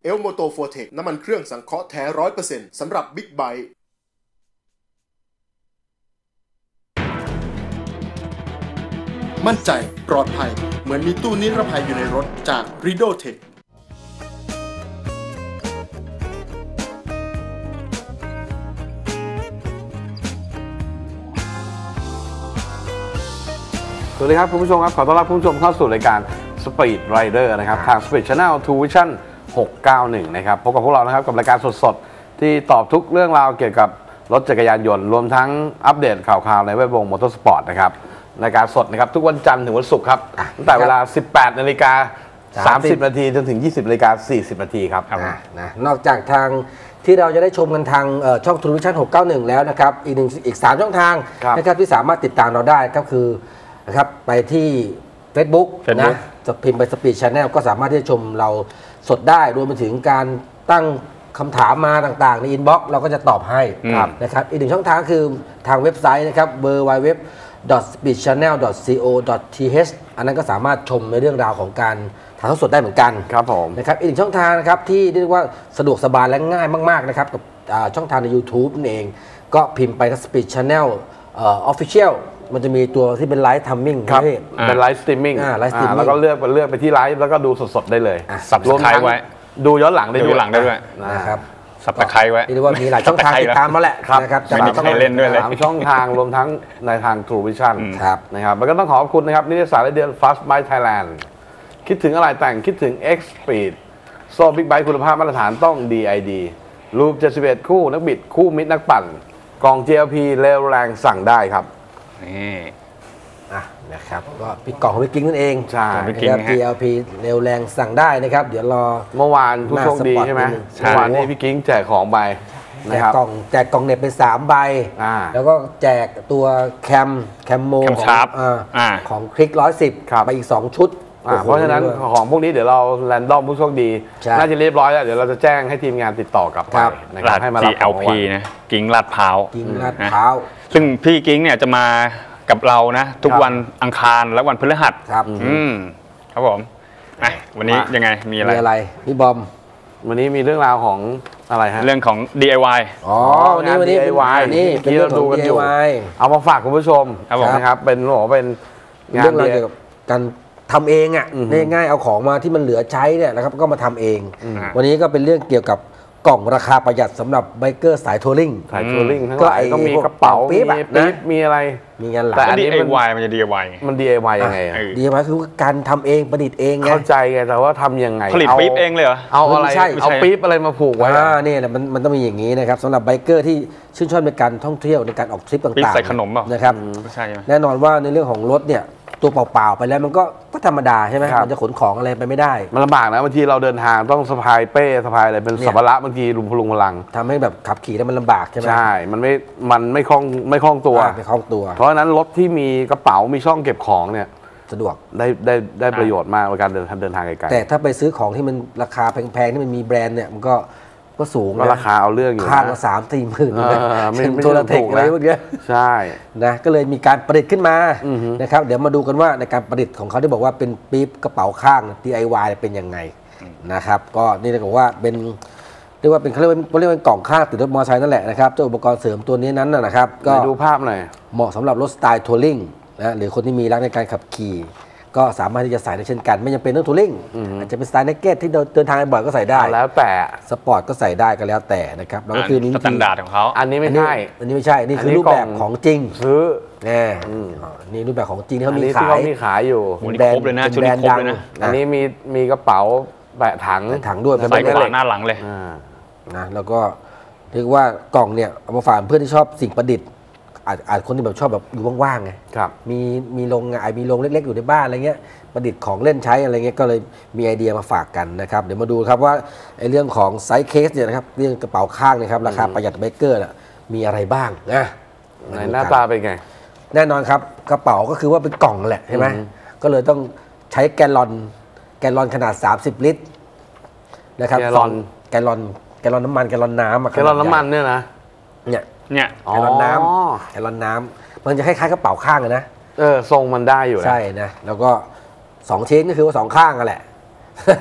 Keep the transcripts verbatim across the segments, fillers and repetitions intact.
เอลโมโตโฟเทคน้ำมันเครื่องสังเคราะห์แท้ ร้อยเปอร์เซ็นต์ สำหรับบิ๊กไบค์มั่นใจปลอดภัยเหมือนมีตู้นิรภัยอยู่ในรถจาก Rido Tech สวัสดีครับคุณผู้ชมครับขอต้อนรับคุณผู้ชมเข้าสู่รายการ Speed Rider นะครับทาง Speed Channel ทู Vision หกเก้าหนึ่งนะครับพบกับพวกเรานะครับกับรายการสดๆที่ตอบทุกเรื่องราวเกี่ยวกับรถจักรยานยนต์รวมทั้งอัปเดตข่าวๆในแวดวงมอเตอร์สปอร์ตนะครับรายการสดนะครับทุกวันจันทร์ถึงวันศุกร์ครับตั้งแต่เวลา สิบแปดนาฬิกาสามสิบนาทีจนถึง ยี่สิบนาฬิกาสี่สิบนาทีครับนะนอกจากทางที่เราจะได้ชมกันทางช่องทู Vision หกเก้าหนึ่งแล้วนะครับอีกหนึ่งอีกสามช่องทางนะครับที่สามารถติดตามเราได้ก็คือนะครับไปที่ Facebook นะจะพิมพ์ไป Speed Channel ก็สามารถที่จะชมเราสดได้รวมไปถึงการตั้งคำถามมาต่างๆในอินบ็อกซ์เราก็จะตอบให้นะครับอีกหนึ่งช่องทางคือทางเว็บไซต์นะครับ ดับเบิลยู ดับเบิลยู ดับเบิลยู ดอท สปีด ชานแนล ดอท ซี โอ ดอท ที เอช อันนั้นก็สามารถชมในเรื่องราวของการถ่ายทอดสดได้เหมือนกันครับผมนะครับอีกหนึ่งช่องทางนะครับที่เรียกว่าสะดวกสบายและง่ายมากๆนะครับกับช่องทางใน YouTube นั่นเองก็พิมพ์ไปที่ Speed Channel เอ่อ Official มันจะมีตัวที่เป็นไลฟ์ทัมมิ่งครับเป็นไลฟ์สตรีมมิ่งแล้วก็เลือกไปเลือกไปที่ไลฟ์แล้วก็ดูสดๆได้เลยสับสไครไว้ดูย้อนหลังได้ดูหลังได้ด้วยนะครับสับตะไคร้ไว้เรียกว่ามีหลายช่องทางติดตามมาแหละนะครับไม่มีใครเล่นด้วยเลยสามช่องทางรวมทั้งในทาง True Vision นะครับแล้วก็ต้องขอบคุณนะครับนิตยสารเดือน Fast by Thailand คิดถึงอะไรแต่งคิดถึง X Speed โซ่บิ๊กไบค์คุณภาพมาตรฐานต้อง ดี ไอ ดี รูปเจ็ดสิบเอ็ดคู่นักบิดคู่มิตรนักปั่นกล่อง จี แอล พี เร็วแรงสั่งได้ครับนี่อ่ะนะครับก็พี่กล่องของพี่กิ๊งนั่นเองใช่นะครับ จี แอล พี เร็วแรงสั่งได้นะครับเดี๋ยวรอเมื่อวานผู้โชคดีใช่ไหมเมื่อวานนี้พี่กิ๊งแจกของไปแจกกล่องแจกกล่องเน็ตไปสามใบแล้วก็แจกตัวแคมแคมโมของของคลิกร้อยสิบไปอีกสองชุดเพราะฉะนั้นของพวกนี้เดี๋ยวเราแรนดอมผู้โชคดีน่าจะเรียบร้อยแล้วเดี๋ยวเราจะแจ้งให้ทีมงานติดต่อกลับไปนะครับให้มารับ จี แอล พี นะกิ้งลาดพร้าวกิ้งลาดพร้าวซึ่งพี่กิ้งเนี่ยจะมากับเรานะทุกวันอังคารและวันพฤหัสครับอืมครับผมอ่ะวันนี้ยังไงมีอะไรมีอะไรพี่บอมวันนี้มีเรื่องราวของอะไรฮะเรื่องของ ดี ไอ วายอ๋อวันนี้วันนี้ดี ไอ วายนี่เป็นเรื่องของ ดี ไอ วายเอามาฝากคุณผู้ชมนะครับเป็นหรอเป็นงานเรื่องราวเกี่ยวกับการทำเองอ่ะง่ายๆเอาของมาที่มันเหลือใช้เนี่ยนะครับก็มาทำเองวันนี้ก็เป็นเรื่องเกี่ยวกับกล่องราคาประหยัดสำหรับไบเกอร์สายทัวริงสายทัวริงทั้งหลายก็มีกระเป๋ามีปี๊บมีอะไรมีงานหลักแต่ ดี ไอ วาย มันจะ ดี ไอ วายมัน ดี ไอ วาย ยังไงดี ไอ วาย คือการทำเองประดิษฐ์เองไงเข้าใจไงแต่ว่าทำยังไงผลิตปี๊บเองเลยเหรอเอาอะไรเอาปี๊บอะไรมาผูกไว้อ่านี่แหละมันมันต้องมีอย่างนี้นะครับสำหรับไบเกอร์ที่ชื่นชอบในการท่องเที่ยวในการออกทริปต่างๆปี๊บใส่ขนมเปล่านะครับแน่นอนว่าในเรื่องของรถเนี่ยตัวเปล่าๆไปแล้วมันก็ก็ธรรมดาใช่ไหมมันจะขนของอะไรไปไม่ได้มันลำบากนะบางทีเราเดินทางต้องสะพายเป้สะพายอะไรเป็นสัมภาระบางทีลุงพลุงพลังทำให้แบบขับขี่แล้วมันลำบากใช่ไหมใช่มันไม่มันไม่คล่องไม่คล่องตัวไม่คล่องตัวเพราะฉะนั้นรถที่มีกระเป๋ามีช่องเก็บของเนี่ยสะดวกได้ได้ได้ประโยชน์มากในการเดินเดินทางไกลๆแต่ถ้าไปซื้อของที่มันราคาแพงๆที่มันมีแบรนด์เนี่ยมันก็ก็สูงนะราคาเอาเรื่องอยู่ค่าละสามสี่หมื่นนะเป็นโทรเทคอะไรพวกนี้ใช่นะก็เลยมีการประดิษฐ์ขึ้นมานะครับเดี๋ยวมาดูกันว่าในการประดิษฐ์ของเขาที่บอกว่าเป็นปี๊บกระเป๋าข้าง ดี ไอ วาย เป็นยังไงนะครับก็นี่จะบอกว่าเป็นเรียกว่าเป็นเขาเรียกว่าเรียกว่ากล่องข้างติดรถมอเตอร์ไซค์นั่นแหละนะครับเจ้าอุปกรณ์เสริมตัวนี้นั้นนะครับก็ดูภาพหน่อยเหมาะสำหรับรถสไตล์ทัวริงนะหรือคนที่มีรักในการขับขี่ก็สามารถที่จะใส่ได้เช่นกันไม่จำเป็นต้องทัวริงอาจจะเป็นสไตล์เนกเก็ตที่เดินทางบ่อยก็ใส่ได้แล้วแต่สปอร์ตก็ใส่ได้ก็แล้วแต่นะครับแล้วก็คือนี่สแตนดาร์ดของเขาอันนี้ไม่ใช่อันนี้ไม่ใช่นี่คือรูปแบบของจริงซื้อแน่นี่รูปแบบของจริงที่เขามีขายมีขายอยู่แบรนด์เลยนะชุดนี้ครบเลยนะอันนี้มีมีกระเป๋าแบะถังถังด้วยใส่ขวาหน้าหลังเลยนะแล้วก็เรียกว่ากล่องเนี่ยเอามาฝากเพื่อนที่ชอบสิ่งประดิษฐ์อาจอาจคนที่แบบชอบแบบอยู่ว่างๆไงมีมีโรงงานมีโรงเล็กๆอยู่ในบ้านอะไรเงี้ยประดิษฐ์ของเล่นใช้อะไรเงี้ยก็เลยมีไอเดียมาฝากกันนะครับเดี๋ยวมาดูครับว่าไอเรื่องของไซส์เคสเนี่ยนะครับเรื่องกระเป๋าข้างนะครับราคาประหยัดไบเกอร์มีอะไรบ้างนะในหน้าตาเป็นไงแน่นอนครับกระเป๋าก็คือว่าเป็นกล่องแหละใช่ไหมก็เลยต้องใช้แกลลอนแกลลอนขนาดสามสิบลิตรนะครับแกลลอนแกลลอนแกลลอนน้ำมันแกลลอนน้ำแกลลอนน้ำมันเนี่ยนะเนี่ยเนี่ยแกลลอนน้ำแกลลอนน้ำมันจะคล้ายๆกระเป๋าข้างนะเออทรงมันได้อยู่ใช่นะแล้วก็สองชิ้นก็คือว่าสองข้างกันแหละ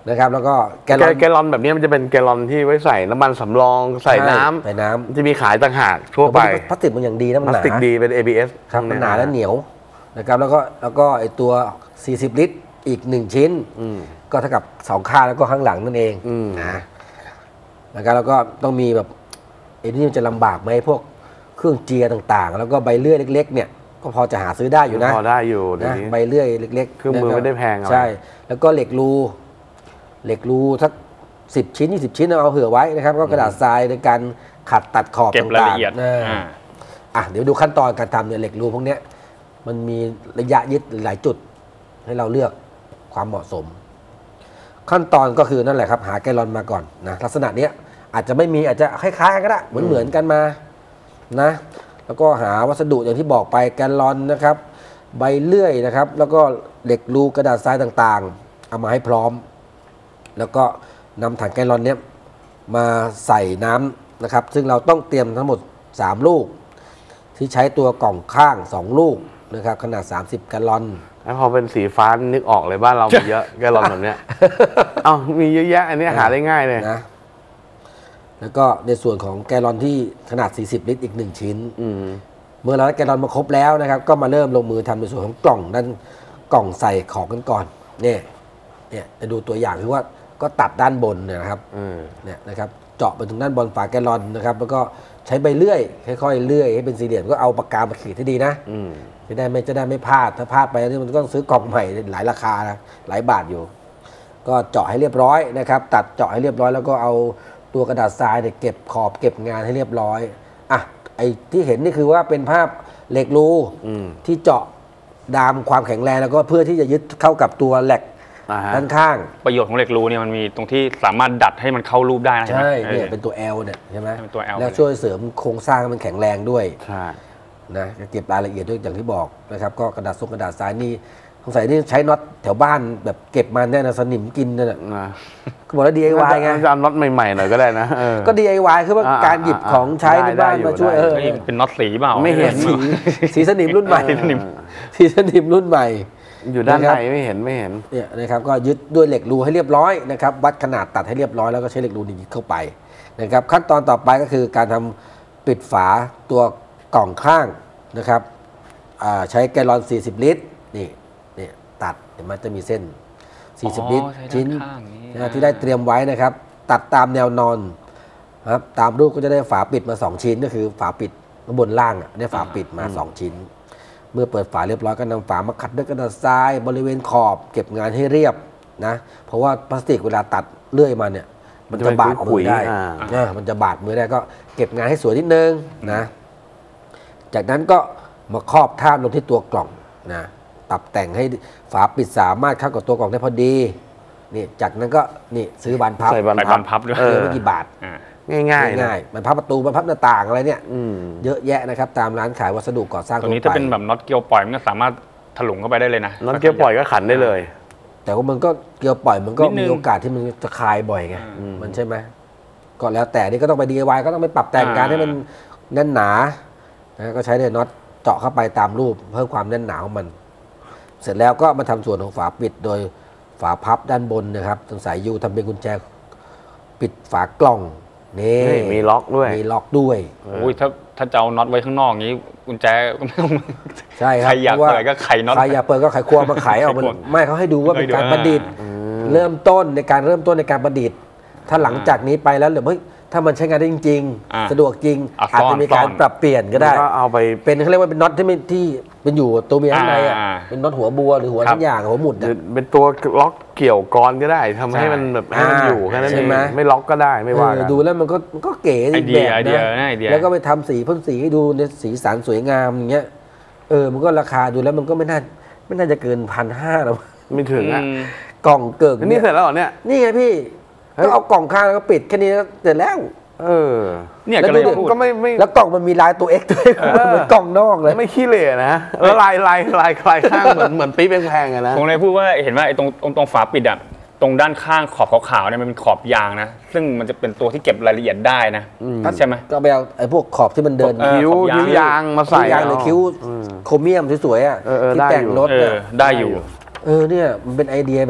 นะครับแล้วก็แกลแกลอนแกลลอนแบบนี้มันจะเป็นแกลลอนที่ไว้ใส่น้ำมันสำรองใส่น้ำใส่น้ำจะมีขายต่างหากทั่วไปพลาสติกมันอย่างดีนะมันพหลานาสติกดีเป็น เอ บี เอสครับมันหนาและเหนียวนะครับแล้วก็แล้วก็ไอตัวสี่สิบลิตรอีกหนึ่งชิ้นอืมก็เท่ากับสองข้างแล้วก็ข้างหลังนั่นเองอืมนะนะครับแล้วก็ต้องมีแบบไอ้นี่มันจะลำบากไหมพวกเครื่องเจียร์ต่างๆ แล้วก็ใบเลื่อยเล็กๆเนี่ยก็พอจะหาซื้อได้อยู่นะพอได้อยู่เดี๋ยวนะนี้ใบเลื่อยเล็กๆเครื่องมือนะไม่ได้แพงอะไรใช่ แล้วก็เหล็กรูเหล็กรูสักสิบชิ้นยี่สิบชิ้นเอาเผื่อไว้นะครับ ก็กระดาษทรายในการขัดตัดขอบเก็บรายต่างละเอียดๆนะอ่าอ่ะเดี๋ยวดูขั้นตอนการทำเนี่ยเหล็กรูพวกเนี้ยมันมีระยะยึดหลายจุดให้เราเลือกความเหมาะสม ขั้นตอนก็คือนั่นแหละครับหาแกลลอนมาก่อนนะลักษณะเนี้ยอาจจะไม่มีอาจจะคล้ายๆกันก็ได้เหมือนเหมือนกันมานะแล้วก็หาวัสดุอย่างที่บอกไปแกลลอนนะครับใบเลื่อยนะครับ แล้วก็เหล็กรูกระดาษทรายต่างๆเอามาให้พร้อม แล้วก็นำถังแกลลอนเนี้ยมาใส่น้ำนะครับ ซึ่งเราต้องเตรียมทั้งหมดสามลูก ที่ใช้ตัวกล่องข้างสองลูกนะครับขนาดสามสิบแกลลอนแล้วพอเป็นสีฟ้านึกออกเลยบ้านเรามีเยอะแกลลอนแบบเนี้ย เอ้ามีเยอะแยะอันนี้หาได้ง่ายเลยนะแล้วก็ในส่วนของแกลลอนที่ขนาดสี่สิบลิตรอีกหนึ่งชิ้นอืมเมื่อเราได้แกลลอนมาครบแล้วนะครับ ก็มาเริ่มลงมือทำในส่วนของกล่องด้านกล่องใส่ของกันก่อนเนี่ยเนี่ยจะดูตัวอย่างคือว่าก็ตัดด้านบนเนี่ยนะครับอืมเนี่ยนะครับเจาะไปถึงด้านบนฝาแกลลอนนะครับ แล้วก็ใช้ใบเลื่อยค่อยๆเลื่อยให้เป็นสี่เหลี่ยมก็เอาปากกามาขีดให้ดีนะอืมจะได้ไม่จะได้ไม่พลาดถ้าพลาดไปนี่มันก็ต้องซื้อกล่องใหม่หลายราคานะหลายบาทอยู่ ก็เจาะให้เรียบร้อยนะครับ ตัดเจาะให้เรียบร้อยแล้วก็เอาตัวกระดาษทรายเนี่ยเก็บขอบเก็บงานให้เรียบร้อยอ่ะไอ้ที่เห็นนี่คือว่าเป็นภาพเหล็กรูอืมที่เจาะดามความแข็งแรงแล้วก็เพื่อที่จะยึดเข้ากับตัวแหลกอ่าฮะด้านข้างประโยชน์ของเหล็กรูเนี่ยมันมีตรงที่สามารถดัดให้มันเข้ารูปได้นะใช่ไหมเนี่ยออเป็นตัว L เนี่ยใช่ไหมเป็นตัว L แล้วช่วยเสริมโครงสร้างให้มันแข็งแรงด้วยใช่นะเก็บรายละเอียดด้วยอย่างที่บอกนะครับ ก็กระดาษทรงกระดาษทรายนี่สงสัยนี่ใช้น็อตแถวบ้านแบบเก็บมาแน่นะสนิมกินนั่นแหละนะก็บอกแล้ว ดี ไอ วาย ไงจะเอาน็อตใหม่ๆหน่อยก็ได้นะเออก็ ดี ไอ วาย คือว่าอ่าการหยิบของใช้ในบ้านได้ได้อยู่มาช่วยได้เออเฮ้ยเป็นน็อตสีเปล่าไม่เห็นสีสีสนิมรุ่นใหม่สีสนิมสีสนิมรุ่นใหม่อยู่ด้านนะครับในไม่เห็นไม่เห็นเนี่ยนะครับก็ยึดด้วยเหล็กรูให้เรียบร้อยนะครับวัดขนาดตัดให้เรียบร้อยแล้วก็ใช้เหล็กรูนี้ยึดเข้าไปนะครับขั้นตอนต่อไปก็คือการทำปิดฝาตัวกล่องข้างนะครับอ่าใช้แกลลอนสี่สิบลิตรนี่นี่ตัดเห็นไหมจะมีเส้นสี่สิบลิตรอ๋อใช้ด้านชิ้นข้างนี้นะที่ได้เตรียมไว้นะครับ ตัดตามแนวนอนนะครับตามรูปก็จะได้ฝาปิดมาสองชิ้นก็คือฝาปิดข้างบนล่างอ่ะได้ฝาปิดมาสองชิ้น เมื่อเปิดฝาเรียบร้อยก็นำฝามาขัดด้วยกระดาษทรายบริเวณขอบเก็บงานให้เรียบนะเพราะว่าพลาสติกเวลาตัดเลื่อยมาเนี่ยมันจะบาดมือได้อ่าอ่ามันจะบาดมือได้ก็เก็บงานให้สวยนิดนึงนะจากนั้นก็มาครอบทาบลงที่ตัวกล่องนะปรับแต่งให้ฝาปิดสามารถเข้ากับตัวกล่องได้พอดีนี่จากนั้นก็นี่ซื้อบานพับใส่บานใส่พับานพับด้วยเอเอออไม่กี่บาทอ่าง่ายๆนะง่ายๆบานพับประตูบานพับหน้าต่างอะไรเนี่ยอืมเยอะแยะนะครับตามร้านขายวัสดุก่อสร้างตรงนี้ทั่วถ้าไปเป็นแบบน็อตเกลียวปล่อยมันก็สามารถถลุงเข้าไปได้เลยนะน็อตเกียวปล่อยก็ขันได้เลยแต่ว่ามันก็เกลียวปล่อยมันก็นิดนึมีงโอกาสที่มันจะคลายบ่อยไงอืมมันใช่ไหมก็แล้วแต่นี่ก็ต้องไป ดี ไอ วาย ก็ต้องไปปรับแต่งการอ่าให้มันแน่นหนานะก็ใช้เนี่ยน็อตเจาะเข้าไปตามรูปเพิ่มความแน่นหนาของมัน เสร็จแล้วก็มาทำส่วนของฝาปิดโดยฝาพับด้านบนนะครับตรงสายยูทำเป็นกุญแจปิดฝากล่องนี่นี่มีล็อกด้วยมีล็อกด้วยโอ้ยถ้าถ้าจะเอาน็อตไว้ข้างนอกอย่างนี้กุญแจก็ไม่ต้องใช่ครับใครอยากพะว่เปิดก็ไขน็อตใครอยากเปิดก็ไขควงมาไขเอามันไขควงไม่เขาให้ดูว่าเป็นการประดิษฐ์อืมเริ่มต้นในการเริ่มต้นในการประดิษฐ์ ถ้าหลังจากนี้ไปแล้วเหรือเฮ้ยถ้ามันใช้งานได้จริงอ่าๆ สะดวกจริงอ่ะอาจจะมีการซ่อนปรับเปลี่ยนก็ได้ก็เอาไปเป็นเขาเรียกว่าเป็นน็อตที่ไม่ที่เป็นอยู่ตัวเมียข้างในอ่ะอ่าเป็นน็อตหัวบัวหรือหัวครับทั้งอย่างหัวหมุดหรืออะเป็นตัวล็อกเกี่ยวกรก็ได้ทำให้มันแบบให้มันอ่าอยู่แค่นั้นใช่เองไหมไม่ล็อกก็ได้ไม่ว่าเอกัอน ดูแล้วมันก็มันก็เก๋ไออีกเดีแบยบไอเดียนะนะไอเดียแล้วก็ไปทำสีพ่นสีให้ดูในสีสันสวยงามอย่างเงี้ยเออมันก็ราคาดูแล้วมันก็ไม่น่าไม่น่าจะเกินพันห้าหรอกไม่ถึงอ่ะอืมกล่องเกิกนี่เนี่ยเสร็จแล้วเหรอเนี่ยนี่ไงพี่เฮ้ยก็เอากล่องข้างแล้วก็ปิดแค่นี้ก็เสร็จแล้วเออเนี่ยแล้วก็เลยดูดิพูดก็ไม่ไม่แล้วกล่องมันมีลายตัว X ด้วยเหมือนกล่องนอกเลยไม่ขี้เหร่นะแล้วลายลายลายคลายข้างเหมือนเหมือนปี๊บแพงๆอะนะผมเลยพูดว่าเห็นว่าไอ้ตรงตรงตรงฝาปิดอะตรงด้านข้างขอบขาวๆเนี่ยมันเป็นขอบยางนะ ซึ่งมันจะเป็นตัวที่เก็บรายละเอียดได้นะใช่ไหมก็ไปเอาไอ้พวกขอบที่มันเดินเออคิ้วขอบยางคิ้วยางมาใส่คิ้วยางหรือคิ้วอืมโครเมียมสวยๆอ่ะเออเออที่ได้แต่งอยู่รถเอเนี่ยอได้อยู่เออเนี่ยมันเป็นไอเดียแบบ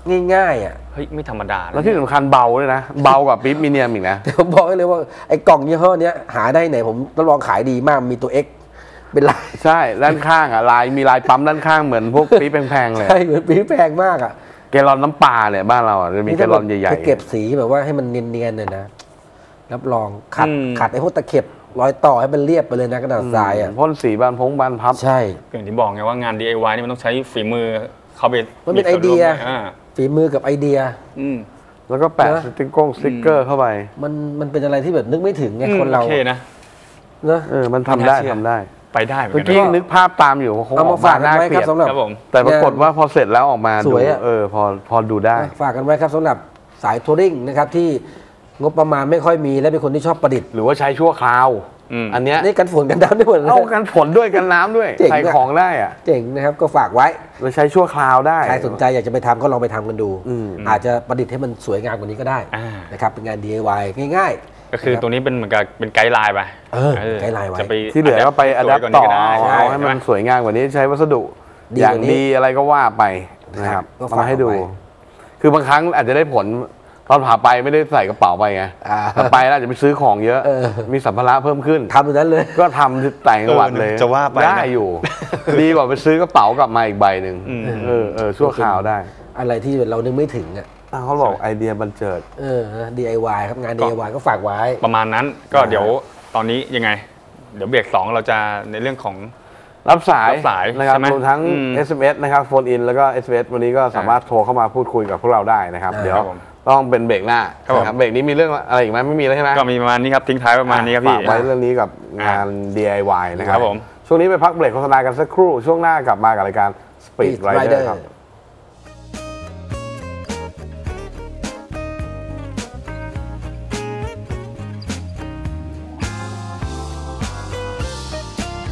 ง่ายๆอ่ะเฮ้ยไม่ธรรมดานะแล้วที่สำคัญเบาด้วยนะ เบากว่าปี๊บมีเนียมอีกนะแต่ผมบอกให้เลยว่าไอ้กล่องยี่ห้อเนี้ยหาได้ไหนผมต้องลองขายดีมากมีตัว X เป็นลายใช่ด้านข้างอ่ะลายมีลายปั๊มด้านข้างเหมือนพวกปี๊บแพงๆเลยใช่เหมือนปีแพงมากอ่ะแกลลอนน้ำปลาเนี่ยบ้านเราอ่ะจะมีแกลลอนใหญ่ถ้าเก็บสีแบบว่าให้มันเนียนๆเนี่ยนะรับรองขัดอืมขัดไอ้พวกตะเข็บรอยต่อให้มันเรียบไปเลยนะกระดาษทรายอ่ะพ่นสีบานพงบานพับใช่อย่างที่บอกไงว่างาน ดี ไอ วาย นี่มันต้องใช้ฝีมือเข้าไปมันเป็นส่วร่วไอเดียอ่าฝีมือกับไอเดียอืมแล้วก็แปะนะสติ๊กเกอร์สติ๊กเกอร์เข้าไปมันมันเป็นอะไรที่แบบนึกไม่ถึงไงอืมคนเราโอเคนะเนอะเออมันทำได้ไม่น่าเชื่อทำได้ไปได้เหมือนเมื่อกันกี้นะนึกภาพตามอยู่คงเอาออมาก ฝากกันน่าไว้เกคลีรับยดสำหรับครับผมแต่ปรากฏว่าพอเสร็จแล้วออกมาสดูวยอะเออพอพอดูได้ฝากกันไว้ครับสำหรับสายทัวริงนะครับที่งบประมาณไม่ค่อยมีและเป็นคนที่ชอบประดิษฐ์หรือว่าใช้ชั่วคราวอืมอันเนี้ยนี่กันฝนกันน้ำได้หมดเลยเอากันฝนด้วยกันน้ำด้วยเจ๋งอะใส่ของได้อะเจ๋งนะครับก็ฝากไว้เราใช้ชั่วคราวได้ใครสนใจอยากจะไปทำก็ลองไปทำกันดูอืมอาจจะประดิษฐ์ให้มันสวยงามกว่านี้ก็ได้อ่านะครับเป็นงาน ดี ไอ วาย ง่ายๆก็คือนะรับตัวนี้เป็นเหมือนกับเป็นไกด์ไลน์ไปเออไกด์ไลน์ไว้จะไปที่เหลือก็ไปอัดสแอวยปกว่าต่นี้อก็ได้เอาให้มันใช่ไหสวยงามกว่านี้ใช้วัสดุดีอย่างกว่านี้ดีอะไรก็ว่าไปนะครับก็เอาฝากมาให้ดูเอาไว้คือบางครั้งอาจจะได้ผลตอนผ่าไปไม่ได้ใส่กระเป๋าไปไงอ่าแต่ไปแล้วอาจจะไปซื้อของเยอะเออมีสัมภาระเพิ่มขึ้นทำอย่างนั้นเลยก็ทำแต่งจังหวัดเลยเออจะว่าไปนะได้อยู่ ดีกว่าไปซื้อกระเป๋ากลับมาอีกใบหนึ่งอืมเออเออชั่วคราวได้อะไรที่เรานึกไม่ถึงอ่ะอ่ะเขาบอกไอเดียบันเจิดเออ ดี ไอ วาย ครับงาน ดี ไอ วาย ก็ฝากไว้ประมาณนั้นก็เดี๋ยวตอนนี้ยังไง เดี๋ยวเบรกสองเราจะในเรื่องของรับสายรับสายนะครับใช่ไหมรวมทั้งอืมเอส เอ็ม เอส นะครับโฟนอินแล้วก็ เอส เอ็ม เอส วันนี้ก็สามารถโทรเข้ามาพูดคุยกับพวกเราได้นะครับอ่าเดี๋ยวครับผมต้องเป็นเบรกหน้าครับผมนะเบรกนี้มีเรื่องอะไรอีกไหมไม่มีแล้วใช่ไหมก็มีประมาณนี้ครับทิ้งท้ายประมาณนี้ครับพี่ฝากไว้เรื่องนี้กับงาน ดี ไอ วาย นะครับครับผมช่วงนี้ไปพักเบรกโฆษณากันสักครู่ ช่วงหน้ากลับมากับรายการ Speed Speed Rider Rider ครับ